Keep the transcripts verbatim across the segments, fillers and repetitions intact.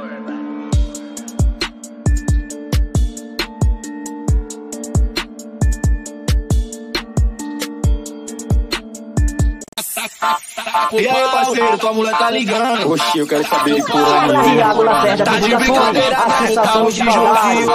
E aí, parceiro, tua mulher tá ligando. Oxi, eu quero saber de porra nenhuma. Tá de brincadeira, tá hoje joguinho.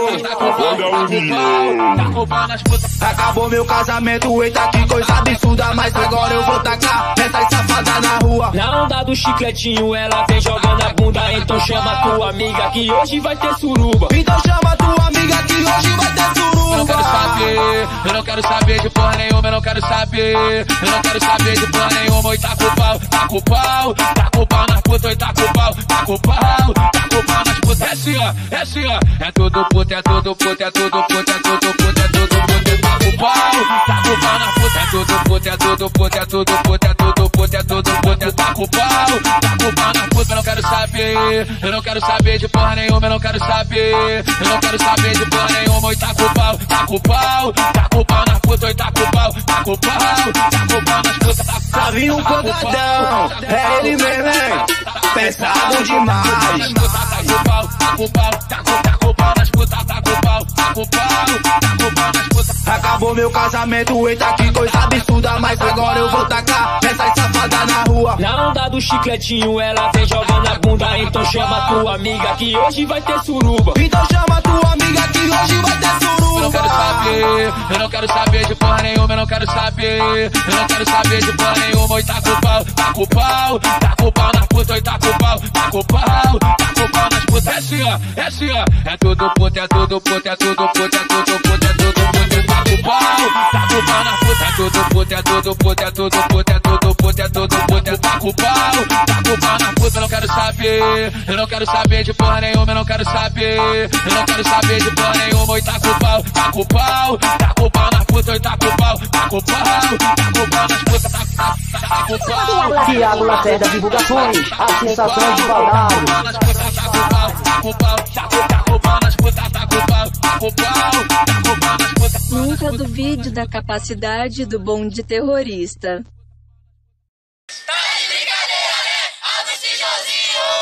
Acabou meu casamento, eita que coisa absurda. Mas agora eu vou tacar essas safadas na rua. Na onda do chicletinho, ela vem jogando a bunda. Então chama tua amiga que hoje vai ter suruba. Então chama tua amiga que hoje vai ter suruba. Eu não quero saber, eu não quero saber de porra nenhuma, eu não quero saber. Eu não quero saber de porra nenhuma, oi tá com pau, tá com pau, tá com pau nas putas, oi tá com pau, tá com pau, tá com pau nas putas. É assim ó, é assim ó, é tudo puta, é tudo puta, é tudo puta, é tudo puta, é tudo puta, tá com pau, tá com pau nas putas. É tudo puta, é tudo puta, é tudo puta, é tudo puta, é tudo puta, tá com pau, tá com pau nas putas. Eu não quero saber, eu não quero saber de porra nenhuma, eu não quero saber. Eu não quero saber de porra nenhuma, oi tá com pau, tá com pau, tá com pau nas putas, oi tá com pau, tá com pau, tá com pau nas putas, tá com pau. Sabe um pancadão, é ele mesmo, hein? Pesado demais. Tá com pau, tá com pau, tá com, tá com pau nas putas, tá com pau, tá com pau, tá com pau nas putas. Acabou meu casamento, eita que coisa absurda. Mas agora eu vou tacar essas safadas na rua. Na onda do chicletinho, ela vem jogando a bunda. Então chama tua amiga que hoje vai ter suruba. Então chama tua amiga que hoje vai ter suruba. Eu não quero saber, eu não quero saber de porra nenhuma, eu não quero saber. Eu não quero saber de porra nenhuma, oi tá com pau, tá com pau, tá com pau nas putas, oi tá com pau, tá com pau, tá com pau nas putas. É assim ó, é assim ó, é tudo puta, é tudo puta, é tudo puta, é tudo puta, é tudo puta, tá com pau, tá com pau nas putas. É tudo puta, é tudo puta, é tudo puta, é tudo puta, é tudo puta, tá com pau, tá com pau nas putas. Eu não quero saber, eu não quero saber de porra nenhuma, eu não quero saber. Eu não quero saber de porra nenhuma, oi tá com pau, tá com pau, tá com pau nas putas, oi tá com pau, tá com pau, tá com pau nas putas, tá, tá, tá com pau. Thiago Lacerda Divulgações, as sensações de Baldado. Tá com pau, tá com pau, tá com, tá com pau nas putas, tá com pau, tá com pau, tá com pau nas putas. Nunca duvide da capacidade do bonde terrorista. Tá de brincadeira, né? Abre esse Josinho!